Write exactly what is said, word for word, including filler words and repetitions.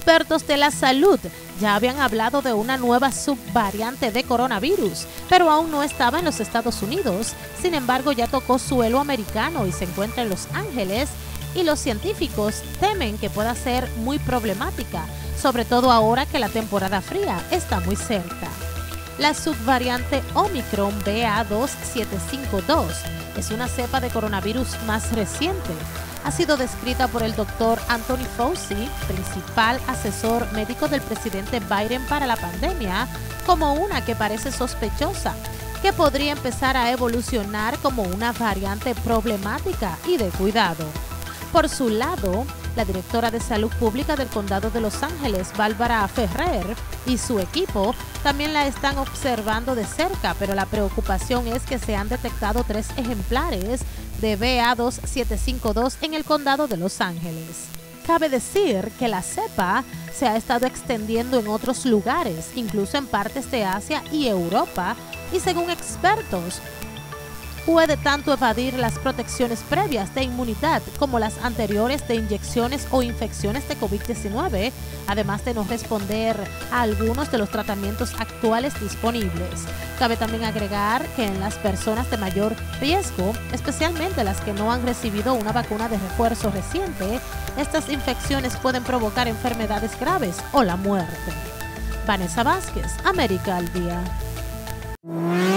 Expertos de la salud ya habían hablado de una nueva subvariante de coronavirus, pero aún no estaba en los Estados Unidos. Sin embargo, ya tocó suelo americano y se encuentra en Los Ángeles, y los científicos temen que pueda ser muy problemática, sobre todo ahora que la temporada fría está muy cerca. La subvariante Omicron B A dos siete cinco dos es una cepa de coronavirus más reciente. Ha sido descrita por el doctor Anthony Fauci, principal asesor médico del presidente Biden para la pandemia, como una que parece sospechosa, que podría empezar a evolucionar como una variante problemática y de cuidado. Por su lado, la directora de Salud Pública del Condado de Los Ángeles, Bárbara Ferrer, y su equipo también la están observando de cerca, pero la preocupación es que se han detectado tres ejemplares de B A dos siete cinco dos en el Condado de Los Ángeles. Cabe decir que la cepa se ha estado extendiendo en otros lugares, incluso en partes de Asia y Europa, y según expertos, puede tanto evadir las protecciones previas de inmunidad como las anteriores de inyecciones o infecciones de COVID diecinueve, además de no responder a algunos de los tratamientos actuales disponibles. Cabe también agregar que en las personas de mayor riesgo, especialmente las que no han recibido una vacuna de refuerzo reciente, estas infecciones pueden provocar enfermedades graves o la muerte. Vanessa Vázquez, América al Día.